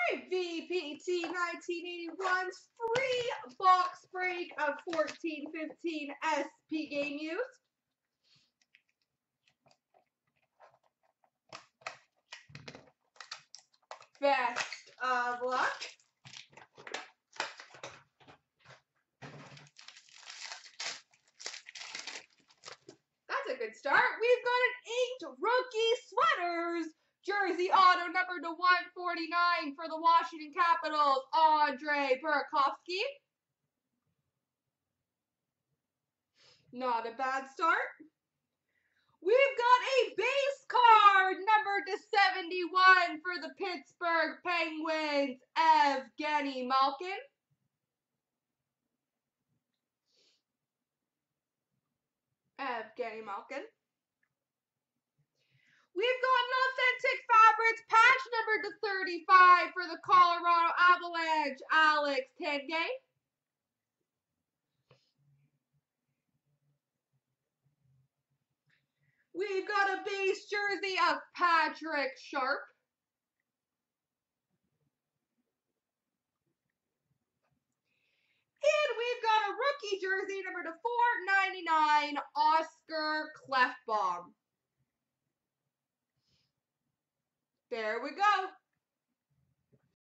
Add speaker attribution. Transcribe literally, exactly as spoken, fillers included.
Speaker 1: V P T nineteen eighty-one's free box break of fourteen fifteen S P game used. Best of luck. That's a good start. We've got an eight rookie sweaters. Jersey auto number to one forty-nine for the Washington Capitals, Andre Burakovsky. Not a bad start. We've got a base card number to seventy-one for the Pittsburgh Penguins, Evgeny Malkin. Evgeny Malkin. We've got an Authentic Fabrics patch number to thirty-five for the Colorado Avalanche, Alex Tanguay. We've got a base jersey of Patrick Sharp. And we've got a rookie jersey number to four ninety-nine, Oscar Klefbom.